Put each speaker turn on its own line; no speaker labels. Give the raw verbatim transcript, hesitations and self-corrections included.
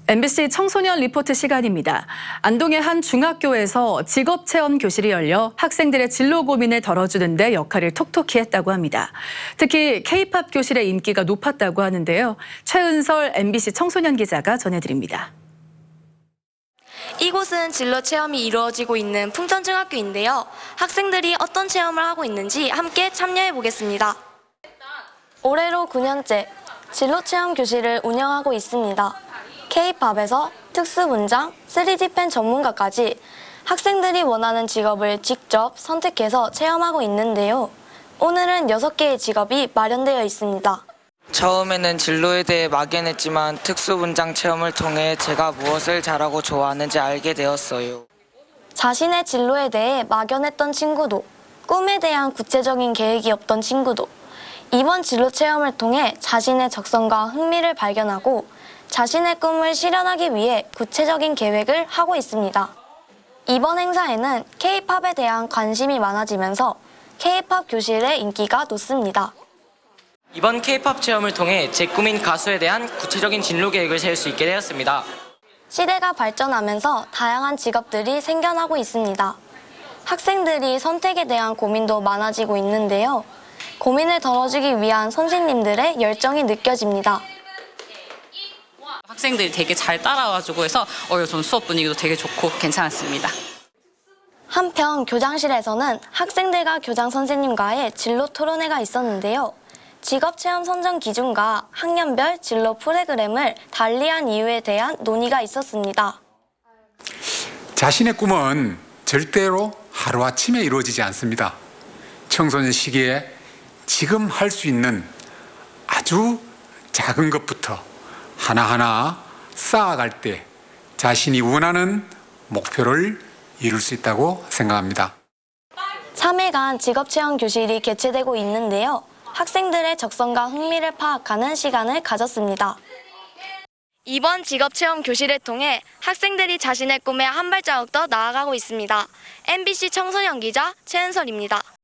엠비씨 청소년 리포트 시간입니다. 안동의 한 중학교에서 직업체험 교실이 열려 학생들의 진로 고민을 덜어주는 데 역할을 톡톡히 했다고 합니다. 특히 K-팝 교실의 인기가 높았다고 하는데요. 최은설 엠비씨 청소년 기자가 전해드립니다.
이곳은 진로 체험이 이루어지고 있는 풍천중학교인데요. 학생들이 어떤 체험을 하고 있는지 함께 참여해 보겠습니다. 올해로 구 년째 진로 체험 교실을 운영하고 있습니다. K-팝에서 특수분장, 쓰리디 펜 전문가까지 학생들이 원하는 직업을 직접 선택해서 체험하고 있는데요. 오늘은 여섯 개의 직업이 마련되어 있습니다.
처음에는 진로에 대해 막연했지만 특수분장 체험을 통해 제가 무엇을 잘하고 좋아하는지 알게 되었어요.
자신의 진로에 대해 막연했던 친구도, 꿈에 대한 구체적인 계획이 없던 친구도 이번 진로 체험을 통해 자신의 적성과 흥미를 발견하고 자신의 꿈을 실현하기 위해 구체적인 계획을 하고 있습니다. 이번 행사에는 K-팝에 대한 관심이 많아지면서 K-팝 교실의 인기가 높습니다.
이번 K-팝 체험을 통해 제 꿈인 가수에 대한 구체적인 진로 계획을 세울 수 있게 되었습니다.
시대가 발전하면서 다양한 직업들이 생겨나고 있습니다. 학생들이 선택에 대한 고민도 많아지고 있는데요. 고민을 덜어주기 위한 선생님들의 열정이 느껴집니다.
학생들이 되게 잘 따라와주고 해서 어, 전 수업 분위기도 되게 좋고 괜찮았습니다.
한편 교장실에서는 학생들과 교장 선생님과의 진로 토론회가 있었는데요. 직업체험 선정 기준과 학년별 진로 프로그램을 달리한 이유에 대한 논의가 있었습니다.
자신의 꿈은 절대로 하루아침에 이루어지지 않습니다. 청소년 시기에 지금 할 수 있는 아주 작은 것부터 하나하나 쌓아갈 때 자신이 원하는 목표를 이룰 수 있다고 생각합니다.
삼 일간 직업체험 교실이 개최되고 있는데요. 학생들의 적성과 흥미를 파악하는 시간을 가졌습니다. 이번 직업체험 교실을 통해 학생들이 자신의 꿈에 한 발자국 더 나아가고 있습니다. 엠비씨 청소년 기자 최은설입니다.